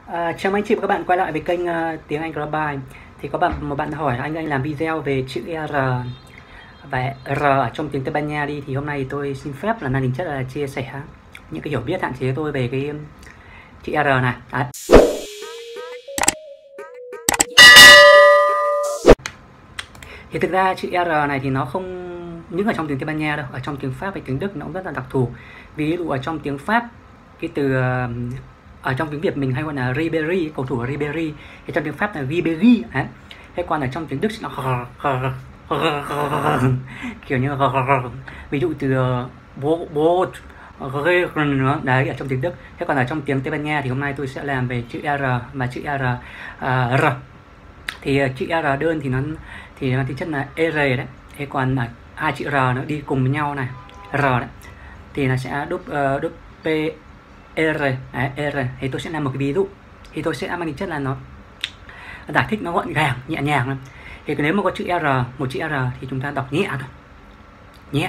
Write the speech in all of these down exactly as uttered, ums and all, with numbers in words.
À, chào anh chị và các bạn quay lại với kênh uh, tiếng Anh Grabai. Thì có bạn một bạn hỏi anh anh làm video về chữ R và R ở trong tiếng Tây Ban Nha đi, thì hôm nay tôi xin phép là mang tính chất là chia sẻ những cái hiểu biết hạn chế của tôi về cái chữ R này. Đấy. Thì thực ra chữ R này thì nó không những ở trong tiếng Tây Ban Nha đâu, ở trong tiếng Pháp và tiếng Đức nó cũng rất là đặc thù. Ví dụ ở trong tiếng Pháp, cái từ ở trong tiếng Việt mình hay gọi là Ribéry, cầu thủ Ribéry, thì trong tiếng Pháp là Ribéry. Đấy. Thế còn ở trong tiếng Đức nó kiểu như ví dụ từ bố bố đấy, ở trong tiếng Đức. Thế còn ở trong tiếng Tây Ban Nha thì hôm nay tôi sẽ làm về chữ R và chữ R. Uh, R thì uh, chữ R đơn thì nó thì nó tính chất là R đấy. Thế còn uh, hai chữ R nó đi cùng với nhau này, R đấy, thì nó sẽ đúc uh, đúc P R đấy, R. Thì tôi sẽ làm một cái ví dụ, thì tôi sẽ mang tính chất là nó giải thích nó gọn gàng, nhẹ nhàng lắm. Thì nếu mà có chữ R, một chữ R thì chúng ta đọc nhẹ thôi, nhẹ.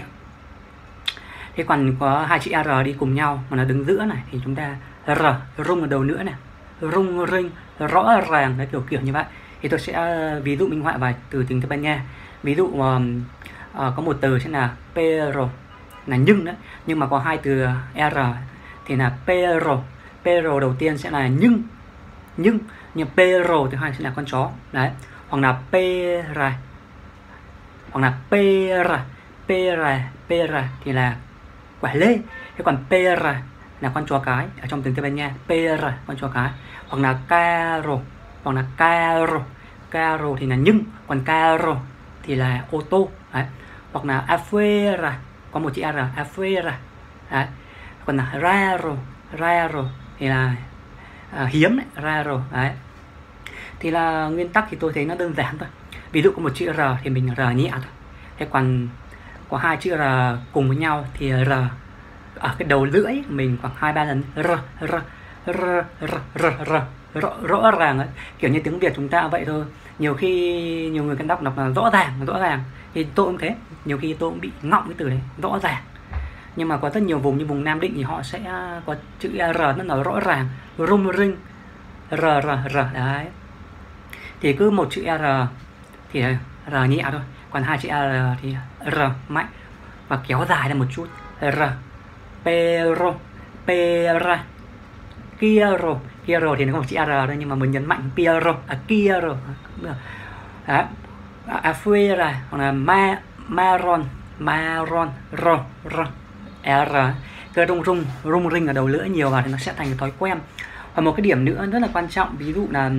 Thế còn có hai chữ R đi cùng nhau mà nó đứng giữa này thì chúng ta R, rung ở đầu nữa này, rung rinh, rõ ràng đấy, kiểu kiểu như vậy. Thì tôi sẽ ví dụ minh họa vài từ tiếng Tây Ban Nha. Ví dụ uh, uh, có một từ sẽ là pero là nhưng đấy, nhưng mà có hai từ R thì là pero. Pero đầu tiên sẽ là nhưng, nhưng nhưng pero thứ hai sẽ là con chó đấy, hoặc là pera, hoặc là pera, pera, pera thì là quả lê. Thế còn pera là con chó cái ở trong tiếng Tây Ban Nha, pera con chó cái, hoặc là carro, hoặc là carro, carro thì là nhưng, còn carro thì là ô tô đấy, hoặc là afuera có một chữ R, afuera đấy, còn là raro, raro thì là à, hiếm đấy, raro đấy. Thì là nguyên tắc thì tôi thấy nó đơn giản thôi. Ví dụ có một chữ R thì mình R nhẹ thôi. Thế còn có hai chữ R cùng với nhau thì R ở cái đầu lưỡi mình khoảng hai ba lần R, R, R, R, R, R, rõ, rõ ràng ấy. Kiểu như tiếng Việt chúng ta vậy thôi. Nhiều khi nhiều người can đọc đọc là rõ ràng, rõ ràng. Thì tôi cũng thế, nhiều khi tôi cũng bị ngọng cái từ đấy, rõ ràng. Nhưng mà có rất nhiều vùng như vùng Nam Định thì họ sẽ có chữ R nó là rõ ràng, rung rinh, R, R, R đấy. Thì cứ một chữ R thì R nhẹ thôi, còn hai chữ R thì R mạnh và kéo dài ra một chút. R, pero, pera, kiero, kiero thì nó có một chữ R thôi, nhưng mà mình nhấn mạnh piero, à kiero cũng được. Đó. Afuera hoặc là ma, maron, maron, r, r, r. Cứ rung rung, rung rinh ở đầu lưỡi nhiều vào thì nó sẽ thành cái thói quen. Và một cái điểm nữa rất là quan trọng, ví dụ là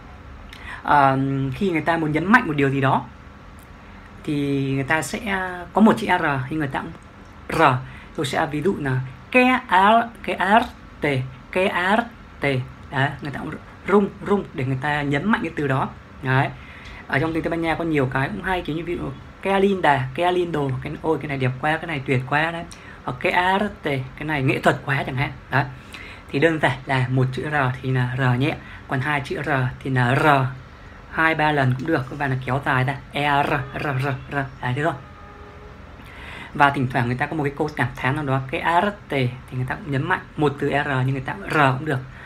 uh, khi người ta muốn nhấn mạnh một điều gì đó thì người ta sẽ có một chữ R thì người ta cũng R. Tôi sẽ ví dụ là cái R, cái R, T, cái R, T. Đấy, người ta cũng rung rung để người ta nhấn mạnh cái từ đó. Đấy. Ở trong tiếng Tây Ban Nha có nhiều cái cũng hay, kiểu như ví dụ cái linda, cái lindo, cái ôi cái này đẹp quá, cái này tuyệt quá đấy. Hoặc cái arte, cái này nghệ thuật quá chẳng hạn. Đấy. Thì đơn giản là một chữ R thì là R nhẹ, còn hai chữ R thì là R hai ba lần cũng được, và là kéo dài ra e r r r r. Đấy, được không? Và thỉnh thoảng người ta có một cái câu cảm thán nào đó, cái arte thì người ta cũng nhấn mạnh một từ R nhưng người ta R cũng được,